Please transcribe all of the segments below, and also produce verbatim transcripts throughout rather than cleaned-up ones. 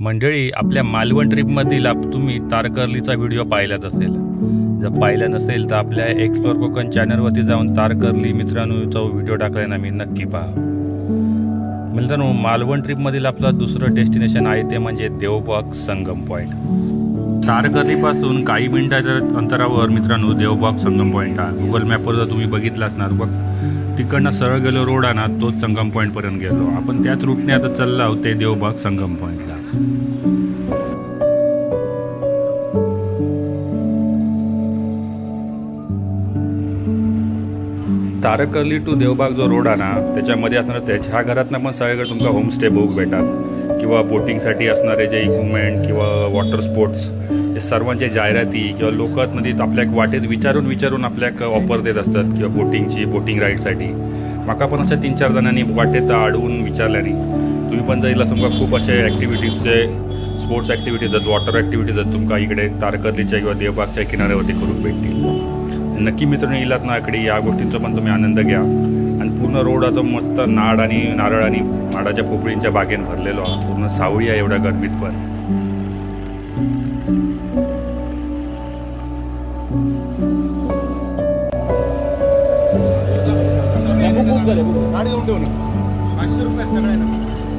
मंडळी, आपल्या मालवण ट्रिपमधील आप तुम्ही तारकर्लीचा व्हिडिओ पाहिलाच असेल. जर पाहिला नसेल तर आपल्या एक्सप्लोर कोकण चॅनलवरती जाऊन तारकर्ली मित्रांनो तो व्हिडिओ टाकलाय ना, मी नक्की पहा. मित्रांनो, मालवण ट्रिपमधील आपलं दुसरं डेस्टिनेशन आहे ते म्हणजे देवबाग संगम पॉईंट. तारकर्लीपासून काही मिनिटाच्या अंतरावर मित्रांनो देवबाग संगम पॉईंट हा. गुगल मॅपवर जर तुम्ही बघितला असणार बघ, तिकडनं सरळ गेलो रोड आहे ना, तोच संगम पॉईंटपर्यंत गेलो आपण. त्याच रूटने आता चाललो आहोत ते देवबाग संगम पॉईंटला. तारकर्ली टू देवबाग जो रोड आहे ना, त्याच्यामध्ये असणार त्याच्या घरातनं पण सगळीकडे तुमका होमस्टे बघू भेटतात किंवा बोटिंगसाठी असणारे जे इक्विपमेंट किंवा वॉटर स्पोर्ट्स हे सर्वांचे जाहिराती किंवा लोकांमध्ये आपल्या वाटेत विचारून विचारून आपल्याक ऑफर देत असतात किंवा बोटिंगची बोटिंग राईडसाठी. माका पण अशा तीन चार जणांनी वाटेत अडवून विचारल्याने तुम्ही पण जाईल असं तुमका खूप असे ॲक्टिव्हिटीजचे स्पोर्ट्स ॲक्टिव्हिटीज आहेत, वॉटर ॲक्टिव्हिटीज आहेत तुमका इकडे तारकर्लीच्या किंवा देवबागच्या किनाऱ्यावरती करून भेटतील. नक्की मित्रांनो येलात ना इकडे या गोष्टींचा पण तुम्ही आनंद घ्या. आणि पूर्ण रोड आता मस्त नाड आणि नारळ आणि माडाच्या पोपळींच्या बागेन भरलेलो आहे. पूर्ण सावळी आहे एवढ्या गरमीत पण. पाचशे रुपये सगळ्यांना.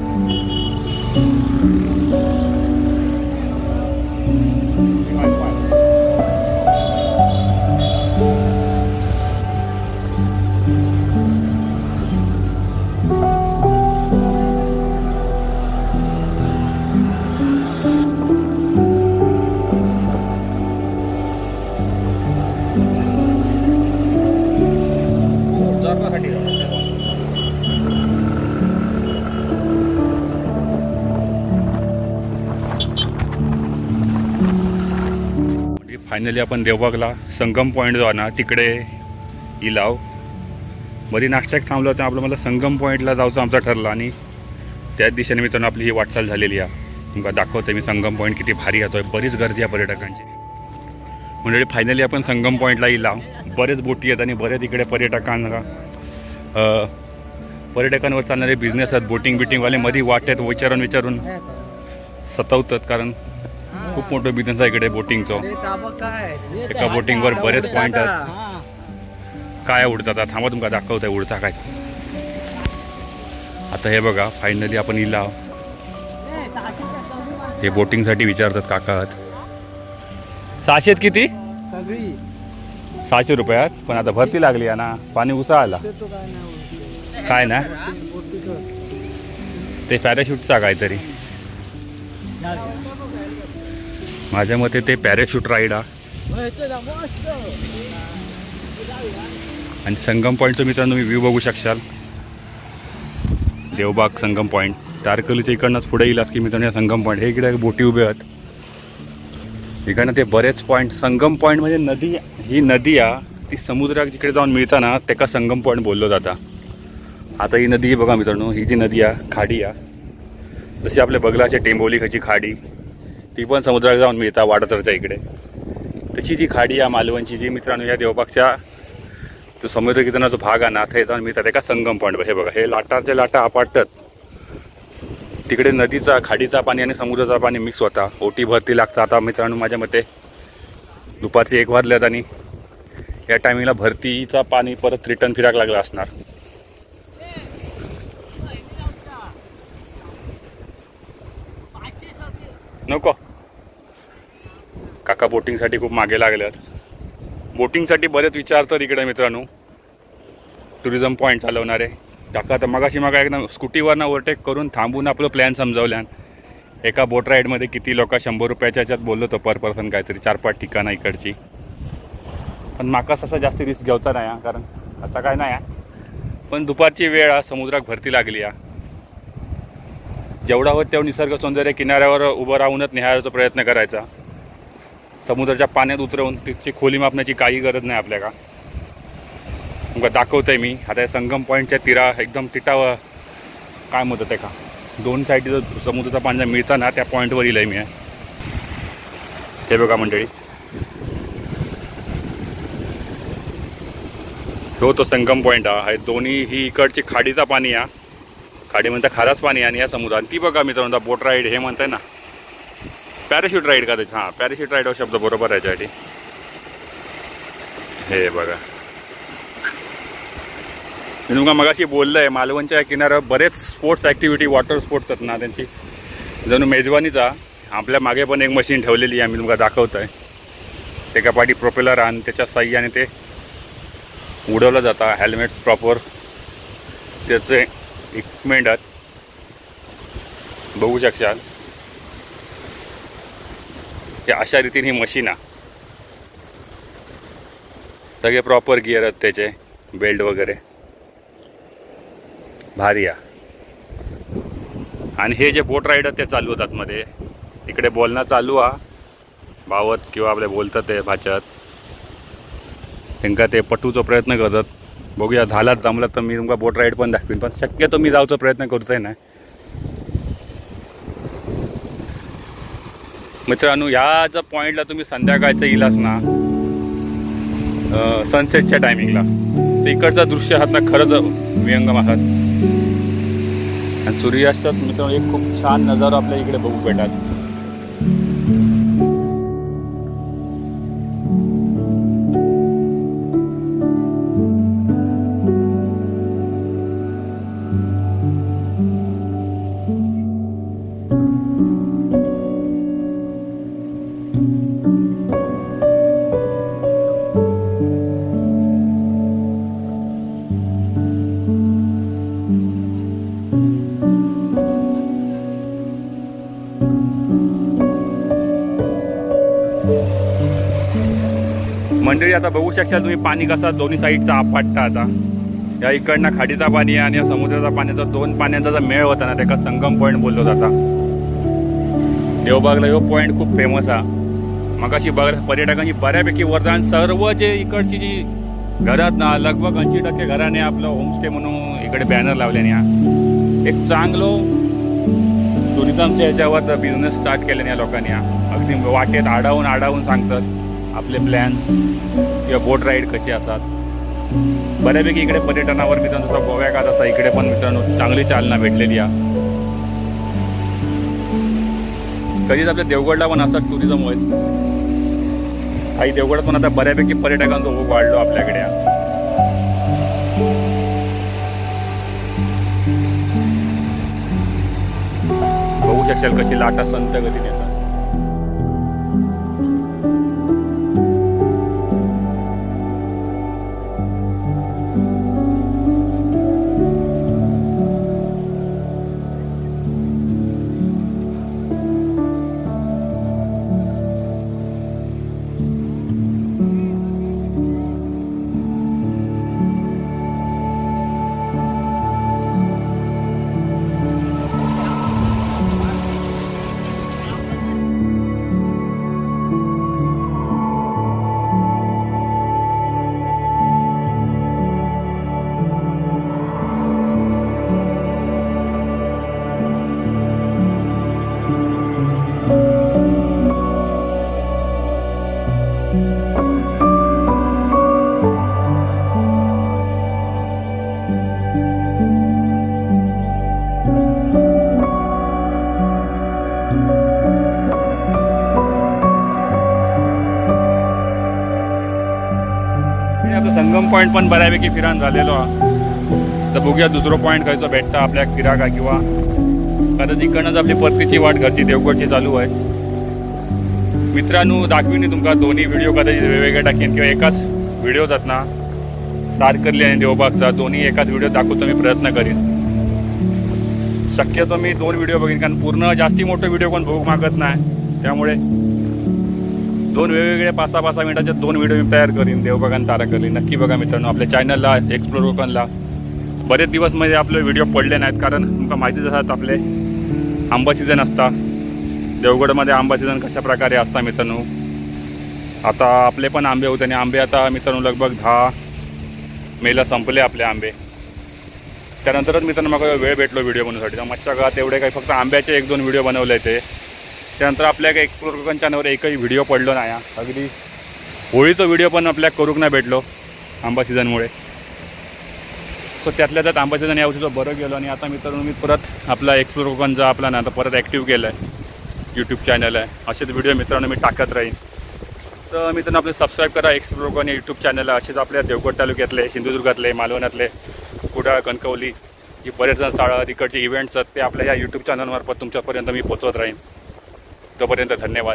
फायनली आपण देवबागला संगम पॉईंट जो आहे ना तिकडे इलाव बरी नाश्त्याक थांबलो होतं. आपलं मला संगम पॉईंटला जायचं आमचा ठरलं आणि त्याच दिशेने मित्रांनो आपली ही वाटचाल झालेली आहे. तुमका दाखवते मी संगम पॉईंट किती भारी येतोय. बरीच गर्दी आहे पर्यटकांची. म्हणजे फायनली आपण संगम पॉईंटला इलाव. बरेच बोटी आहेत आणि बरेच इकडे पर्यटकांना पर्यटकांवर चालणारे बिझनेस आहेत. बोटिंग बिटिंगवाले मध्ये वाटेत विचारून विचारून सतवतात, कारण खूप मोठं बिझनेस आहे इकडे बोटिंगचं. एका बोटिंगवर बरेच पॉईंट आहेत. काय उडतात थांबा तुमका दाखवत आहे उडता काय. आता हे बघा फायनली आपण इला हे बोटिंगसाठी विचारतात काका आहेत. सहाशेत किती? सगळी सहाशे रुपयात. पण आता भरती लागली आहे ना, पाणी उसा आला काय ना, ते पॅराशूटचा काहीतरी माझ्या मते ते पॅराशूट राईड आहे. आणि संगम पॉईंटचं मित्रांनो तुम्ही व्ह्यू बघू शकशाल. देवबाग संगम पॉईंट तारकर्लीच्या इकडनंच पुढे येईल की मित्रांनो या संगम पॉईंट. हे इकडे बोटी उभे आहेत. इकडनं ते बरेच पॉईंट. संगम पॉईंट म्हणजे नदी, ही नदी आहे ती समुद्रात जिकडे जाऊन मिळताना त्याका संगम पॉईंट बोललो जाता. आता ही नदी बघा मित्रांनो, ही जी नदी आहे खाडी आहे. जशी आपल्या बगलाच्या टेंबोली खाडी ती पण समुद्रात जाऊन मिळतात वाडतरच्या इकडे. तशी जी खाडी आहे मालवणची जी मित्रांनो या देवबागच्या जो समुद्र किनाराचा भाग आहे ना ते जाऊन मिळतात एका संगम पॉईंट. हे बघा हे लाटाच्या लाटा आपटतात. तिकडे नदीचा खाडीचा पाणी आणि समुद्राचा पाणी मिक्स होता. ओटी भरती लागतं. आता मित्रांनो माझ्या मते दुपारचे एक वाजल्यात आणि या टायमिंगला भरतीचा पाणी परत रिटर्न फिरायला लागला असणार. नको काका बोटिंगसाठी खूप मागे लागल्यात. बोटिंगसाठी बरेच विचारतात इकडे मित्रांनो टुरिझम पॉईंट चालवणारे काका. तर मगाशी मग एकदम स्कूटीवरनं ओव्हरटेक करून थांबून आपलं प्लॅन समजावल्यान. एका बोट राईडमध्ये किती लोक शंभर रुपयाच्या ह्याच्यात बोललो तो पर पर्सन काहीतरी चार पाच ठिकाणं इकडची. पण माका असं जास्त रिस्क घ्यायचा नाही, कारण असं काय नाही. पण दुपारची वेळ समुद्रात भरती लागली आहे. जेवढा होत तेवढं निसर्ग सौंदर्य किनाऱ्यावर उभं राहूनच निहाळायचा प्रयत्न करायचा. समुद्राच्या पाण्यात उतरवून तिची खोली मापण्याची काही गरज नाही आपल्याला. तुमका दाखवतंय मी आता या संगम पॉईंटच्या तीरा एकदम तिटावं काय म्हणतात ते का दोन साईड जो समुद्राचा पाणी मिळता ना त्या पॉईंटवर येईल मी. हे बघा मंडळी हो तो संगम पॉईंट आहे. दोन्ही ही इकडची खाडीचा पाणी आहे, खाडी म्हणता खाराच पाणी आणि या समुद्र. आणि ती बघा मित्रांनो बोट राईड हे म्हणताय ना पॅराशूट राईड का त्याची? हां, पॅराशूट राईड हा शब्द बरोबर आहे याच्यासाठी. हे बघा, मी तुमका मगाशी बोललो आहे, मालवणच्या किनाऱ्यावर बरेच स्पोर्ट्स ॲक्टिव्हिटी, वॉटर स्पोर्ट्स आहेत ना, त्यांची जणू मेजवानीचा. आपल्या मागे पण एक मशीन ठेवलेली आहे, मी तुमका दाखवतो आहे. एका पाठी प्रोपेलर आणि त्याच्या साह्याने ते उडवलं जातं. हेल्मेट्स प्रॉपर त्याचे इक्विपमेंट आहेत, बघू शकशाल. हे अशा रीतीने ही मशीन आहे. सगळे प्रॉपर गिअर आहेत त्याचे, बेल्ट वगैरे भारी आहे. आणि हे जे बोट राईड आहेत ते चालू होतात मध्ये. इकडे बोलणं चालू आहे, भावत किंवा आपले बोलतात ते भाच्यात, त्यांना ते पटवूचा प्रयत्न करतात. बघूया, झालाच जमलं तर मी तुमका बोट राईड पण दाखवीन, पण शक्यतो मी जाऊचा प्रयत्न करतोय नाही. मित्रांनो, ह्या जर पॉईंटला तुम्ही संध्याकाळचं येलास ना, सनसेटच्या टायमिंगला, तर इकडचं दृश्य आहात ना खरंच विहंगम आहात. आणि सूर्यास्तात मित्रांनो एक खूप छान नजारा आपल्या इकडे बघू भेटाल. मंडळी, आता बघू शकता तुम्ही पाणी कसा दोन्ही साईडचा आपटता. आता या इकडनं खाडीचा पाणी आणि या समुद्राचा पाण्याचा दोन पाण्याचा जो मेळ होता ना, त्याका संगम पॉईंट बोललो जाता. देवबागला ह्यो पॉईंट खूप फेमस आहे. मगाशी बघ पर्यटकांची बऱ्यापैकी वर जाऊन सर्व जे इकडची जी घरात ना, लगभग ऐंशी टक्के घराने आपलं होमस्टे म्हणून इकडे बॅनर लावल्याने एक चांगलो टुरिझमच्या ह्याच्यावर बिझनेस स्टार्ट केल्याने या लोकांनी. अगदी वाटेत आडावून आडावून सांगतात आपले प्लॅन्स किंवा बोट राईड कशी असतात. बऱ्यापैकी इकडे पर्यटनावर मित्रांनो जसा गोव्याकात असा इकडे पण मित्रांनो चांगली चालना भेटलेली आहे. कधीच आपल्या देवगडला पण असं टुरिझम होईल. काही देवगडात पण आता बऱ्यापैकी पर्यटकांचा ओघ वाढलो आपल्याकडे. बघू शकाल कशी लाटा संत गतीने येतात. संगम पॉईंट पण बऱ्यापैकी फिरान झालेलो आहे. तर बघूया दुसरं पॉईंट खायचं भेटतं आपल्या फिराका किंवा आता तिकडनंच आपली परतीची वाट घरची देवगडची चालू आहे. मित्रांनो, दाखवीन तुमका दोन्ही व्हिडिओ कदाचित वेगवेगळे टाकेन किंवा एकाच व्हिडिओ जात ना तारकर्ली आणि देवबागचा दोन्ही एकाच व्हिडिओ दाखवतो मी प्रयत्न करीन. शक्यतो मी दोन व्हिडिओ बघीन, कारण पूर्ण जास्ती मोठे व्हिडिओ पण बघू मागत नाही. त्यामुळे दोन वेगवेगळे पाच सहा पाच सहा मिनिटाचे दोन व्हिडिओ मी तयार करीन देवबाग आणि तारकर्ली. नक्की बघा मित्रांनो, आपल्या चॅनलला एक्सप्लोर कोकणला बरेच दिवस मध्ये आपले व्हिडिओ पडले नाहीत, कारण तुमका माहितीच असतात आपले आंबा सीझन असता. देवगडमध्ये आंबा सीझन कशा प्रकारे असता मित्रांनो. आता आपले पण आंबे होते आणि आंबे आता मित्रांनो लगभग दहा मेला संपले आपले आंबे. त्यानंतरच मित्रांनो मग वेळ भेटलो व्हिडिओ बनवण्यासाठी. तर मच्छा का तेवढे काही फक्त आंब्याचे एक दोन व्हिडिओ बनवले ते. त्यानंतर आपल्या काही एक्सप्लोर कोकण चॅनलवर एकही व्हिडिओ पडलो नाही. अगदी होळीचा व्हिडिओ पण आपल्या करूक नाही भेटलो आंबा सीझनमुळे. सो त्यातल्या त्यात आंबा सीझन या वर्षीचं बरं गेलो आणि आता मित्रांनो मी परत आपला एक्सप्लोर कोकणचा आपला ना आता परत ॲक्टिव्ह केला आहे. यूट्यूब चॅनल आहे. असेच व्हिडिओ मित्रांनो मी टाकत राहीन. तर मित्रांनो आपले सबस्क्राईब करा एक्सप्लोर कोकण यूट्यूब चॅनलला. असेच आपल्या देवगड तालुक्यातले, सिंधुदुर्गातले, मालवणातले, कुडाळ, कणकवली जी पर्यटन स्थळं तिकडचे इव्हेंट्स आहेत ते आपल्या या यूट्यूब चॅनलमार्फत तुमच्यापर्यंत मी पोचवत राहीन. तोपर्यंत धन्यवाद.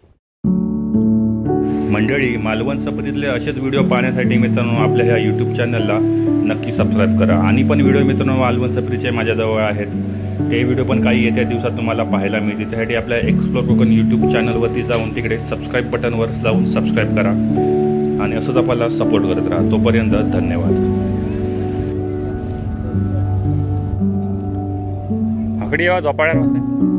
मंडळी, मालवण सफरीतले असेच व्हिडिओ पाहण्यासाठी मित्रांनो आपल्या ह्या यूट्यूब चॅनलला नक्की सबस्क्राईब करा. आणि पण व्हिडिओ मित्रांनो मालवण सफरीचे माझ्याजवळ आहेत, ते व्हिडिओ पण काही येत्या दिवसात तुम्हाला पाहायला मिळतील. त्यासाठी आपल्या एक्सप्लोर कोकण यूट्यूब चॅनलवरती जाऊन तिकडे सबस्क्राईब बटनवर जाऊन सबस्क्राईब करा आणि असंच आपल्याला सपोर्ट करत राहा. तोपर्यंत धन्यवाद. आकडी यावा झोपाळ्या